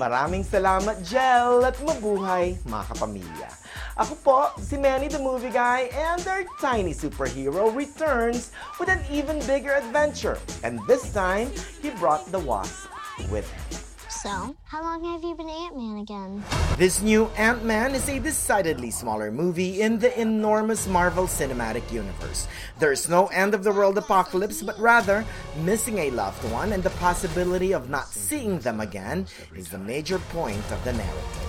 Maraming salamat, Jel, at mabuhay mga kapamilya. Ako po, si Manny the Movie Guy, and our tiny superhero returns with an even bigger adventure. And this time, he brought the Wasp with him. So, how long have you been Ant-Man again? This new Ant-Man is a decidedly smaller movie in the enormous Marvel Cinematic Universe. There's no end-of-the-world apocalypse, but rather, missing a loved one and the possibility of not seeing them again is the major point of the narrative.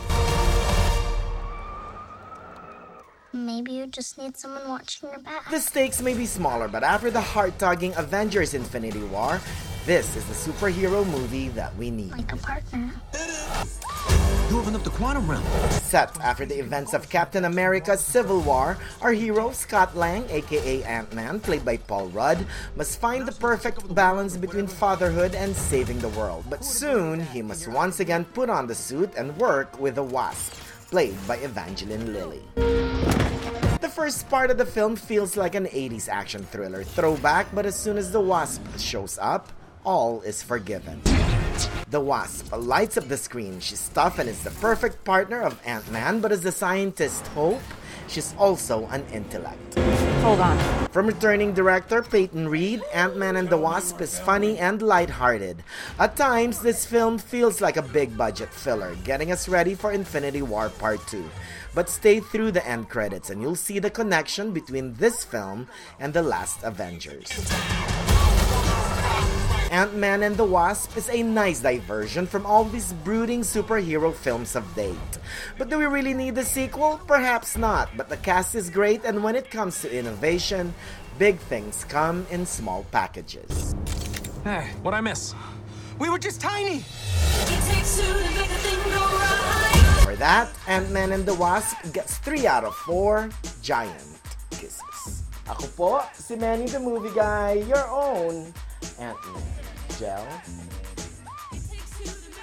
Maybe you just need someone watching your back. The stakes may be smaller, but after the heart-tugging Avengers Infinity War, this is the superhero movie that we need. Like a partner. You opened up the quantum realm. Set after the events of Captain America's Civil War, our hero, Scott Lang, aka Ant-Man, played by Paul Rudd, must find the perfect balance between fatherhood and saving the world. But soon, he must once again put on the suit and work with the Wasp, played by Evangeline Lilly. The first part of the film feels like an 80s action thriller throwback, but as soon as the Wasp shows up, all is forgiven. The Wasp lights up the screen. She's tough and is the perfect partner of Ant-Man, but as the scientist Hope, she's also an intellect. Hold on. From returning director Peyton Reed, Ant-Man and the Wasp is funny and lighthearted. At times, this film feels like a big-budget filler, getting us ready for Infinity War Part 2. But stay through the end credits and you'll see the connection between this film and the last Avengers. Ant-Man and the Wasp is a nice diversion from all these brooding superhero films of date. But do we really need a sequel? Perhaps not, but the cast is great, and when it comes to innovation, big things come in small packages. Hey, what'd I miss? We were just tiny! For that, Ant-Man and the Wasp gets 3 out of 4 giant kisses. Ako po, si Manny the Movie Guy, your own Ant-Man. Gel.